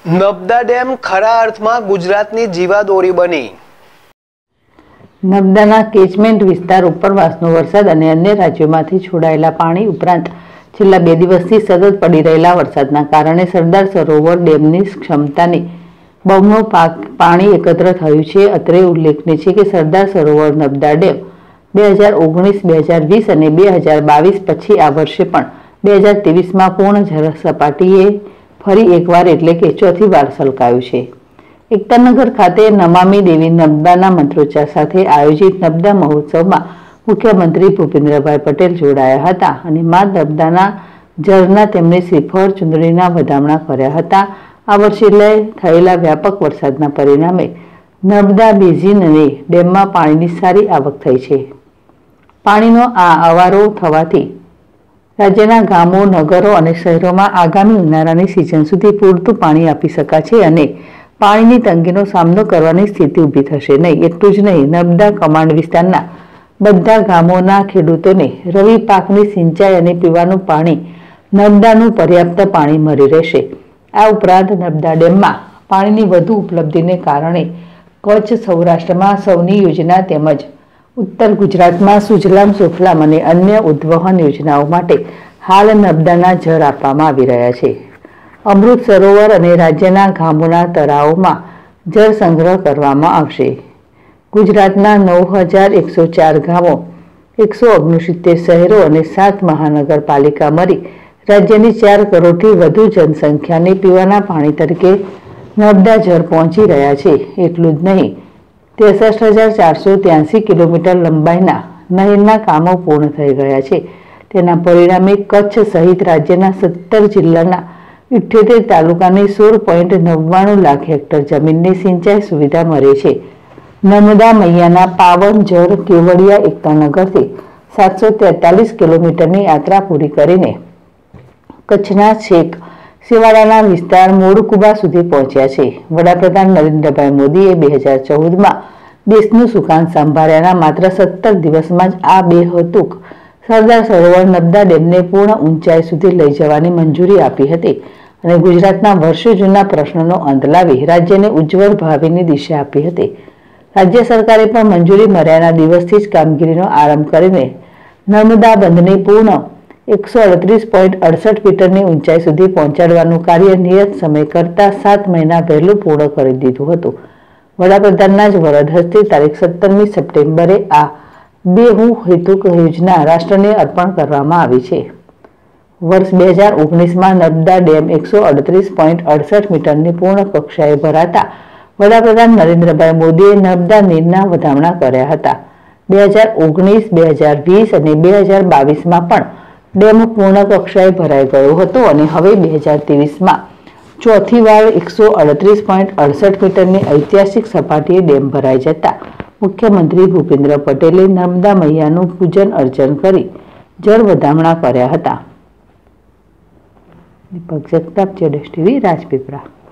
Narmada dam ખરા અર્થમાં ગુજરાતની જીવાદોરી બની। નર્મદાના કેચમેન્ટ વિસ્તાર ઉપરવાસનો વરસાદ અને અન્ય રાજ્યોમાંથી છોડાયેલા પાણી ઉપરાંત છેલ્લા 2 દિવસથી સતત પડી રહેલા વરસાદના કારણે સરદાર સરોવર ડેમની ક્ષમતાની બમણું પાણી એકત્ર થયું છે। અત્રે ઉલ્લેખનીય છે કે સરદાર સરોવર નર્મદા ડેમ 2019, 2020 અને 2022 પછી આ વર્ષે પણ 2023માં પૂર્ણ જળસપાટીએ ફરી એકવાર એટલે કે ચોથી વાર છલકાયું છે। એકતાનગર ખાતે નમામિ દેવી નર્મદાના મંત્રોચ્ચાર સાથે આયોજિત નર્મદા મહોત્સવમાં મુખ્યમંત્રી ભૂપેન્દ્રભાઈ પટેલ જોડાયા હતા અને મા નર્મદાના જળના તેમણે શ્રીફળ ચુંદડીના વધામણા કર્યા હતા। આ વર્ષે થયેલા વ્યાપક વરસાદના પરિણામે નર્મદા બેઝિન અને ડેમમાં પાણીની સારી આવક થઈ છે। પાણીનો આ અવારો થવાથી રાજ્યના ગામો, નગરો અને શહેરોમાં આગામી ઉનાળાની સિઝન સુધી પૂરતું પાણી આપી શકાશે અને પાણીની તંગીનો સામનો કરવાની સ્થિતિ ઊભી થશે નહીં। એટલું જ નહીં, નર્મદા કમાન્ડ વિસ્તારના બધા ગામોના ખેડૂતોને રવિ પાકની સિંચાઈ અને પીવાનું પાણી નર્મદાનું પર્યાપ્ત પાણી મળી રહેશે। આ ઉપરાંત નર્મદા ડેમમાં પાણીની વધુ ઉપલબ્ધિને કારણે કચ્છ, સૌરાષ્ટ્રમાં સૌની યોજના તેમજ ઉત્તર ગુજરાતમાં સુજલામ સુફલામ અને અન્ય ઉદ્વહન યોજનાઓ માટે હાલ નર્મદાના જળ આપવામાં આવી રહ્યા છે। અમૃત સરોવર અને રાજ્યના ગામોના તળાવોમાં જળ સંગ્રહ કરવામાં આવશે। ગુજરાતના 9104 ગામો, 169 શહેરો અને 7 મહાનગરપાલિકા મળી રાજ્યની 4 કરોડથી વધુ જનસંખ્યાને પીવાના પાણી તરીકે નર્મદા જળ પહોંચી રહ્યા છે। એટલું જ નહીં, 63,483 કિલોમીટર લંબાઈના નહેરના કામો પૂર્ણ થઈ ગયા છે। તેના પરિણામે કચ્છ સહિત રાજ્યના 17 જિલ્લાના 78 તાલુકાની 16.99 લાખ હેક્ટર જમીનને સિંચાઈ સુવિધા મળે છે। નર્મદા મૈયાના પાવન જળ કેવડિયા એકતાનગરથી 743 કિલોમીટરની યાત્રા પૂરી કરીને કચ્છના છેક સેવાડાના વિસ્તાર મોડકુબા સુધી પહોંચ્યા છે। વડાપ્રધાન નરેન્દ્રભાઈ મોદીએ 2014માં દેશનું સુકાન સંભાળ્યાના માત્ર 17 દિવસમાં જ આ બેહેતુક સરદાર સરોવર નર્મદા ડેમને પૂર્ણ ઊંચાઈ સુધી લઈ જવાની મંજૂરી આપી હતી અને ગુજરાતના વર્ષો જૂના પ્રશ્નોનો અંત લાવી રાજ્યને ઉજ્જવળ ભાવિની દિશા આપી હતી। રાજ્ય સરકારે પણ મંજૂરી મળ્યાના દિવસથી જ કામગીરીનો આરંભ કરીને નર્મદા બંધને પૂર્ણ 138.68 મીટરની ઊંચાઈ સુધી પહોંચાડવાનું કાર્ય નિયત સમય કરતાં 7 મહિના પહેલું પૂર્ણ કરી દીધું હતું। વડાપ્રધાનના જ વરદ હસ્તે તારીખ 17મી સપ્ટેમ્બરે આ બેહેતુક યોજના રાષ્ટ્રને અર્પણ કરવામાં આવી છે। વર્ષ 2019માં નર્મદા ડેમ 138.68 મીટરની પૂર્ણ કક્ષાએ ભરાતા વડાપ્રધાન નરેન્દ્રભાઈ મોદીએ નર્મદા નીરના વધામણા કર્યા હતા। 2019, 2020 અને 2022માં પણ ડેમ પૂર્ણ કક્ષાએ ભરાઈ ગયો હતો અને હવે 2023માં ચોથી વાર 138.68 મીટરની ઐતિહાસિક સપાટીએ ડેમ ભરાઈ જતા મુખ્યમંત્રી ભૂપેન્દ્ર પટેલે નર્મદા મૈયાનું પૂજન અર્ચન કરી જળ વધામણા કર્યા હતા। દીપક જગતાપ, જેડેશ ટીવી, રાજપીપળા।